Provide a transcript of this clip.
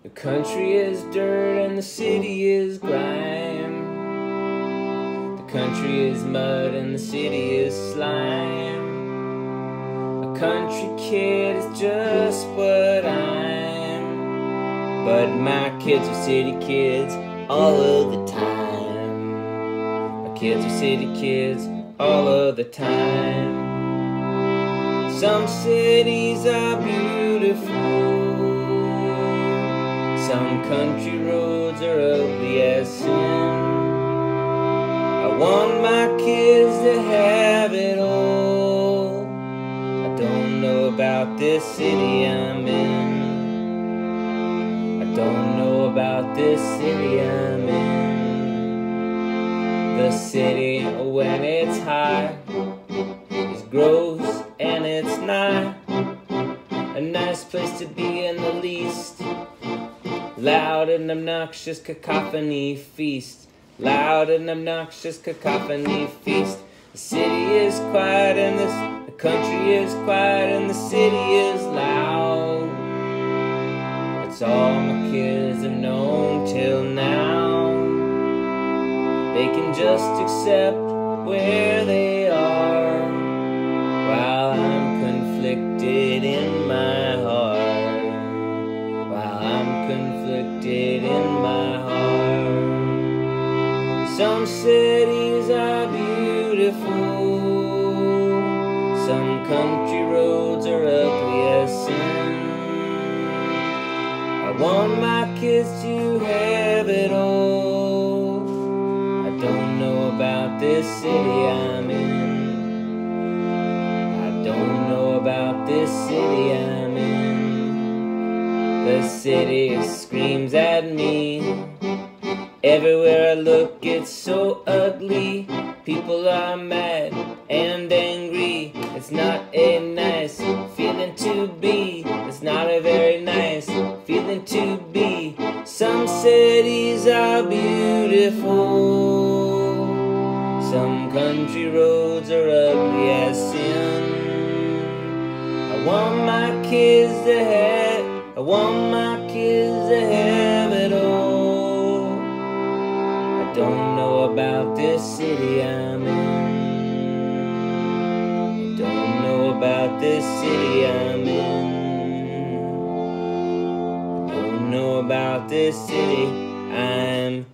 The country is dirt and the city is grime. The country is mud and the city is slime. A country kid is just what I'm, but my kids are city kids all of the time. My kids are city kids all of the time. Some cities are beautiful, some country roads are ugly as sin. I want my kids to have it all. I don't know about this city I'm in. I don't know about this city I'm in. The city, when it's high, is gross and it's not a nice place to be in the least. Loud and obnoxious cacophony feast. Loud and obnoxious cacophony feast. The city is quiet and the country is quiet and the city is loud. That's all my kids have known till now. They can just accept where they are, while I'm conflicted in my heart. While I'm conflicted in my heart. Some cities are beautiful, some country roads are ugly as sin. I want my kids to have it all. I don't know about this city I'm in. I don't know about this city I'm in. The city screams at me. Everywhere I look it's so ugly. People are mad and angry. It's not a nice feeling to be. It's not a very nice feeling to be. Some cities are beautiful, some country roads are ugly as sin. I want my kids to have, I want my kids to have it all. I don't know about this city I'm in. I don't know about this city I'm in. I don't know about this city I'm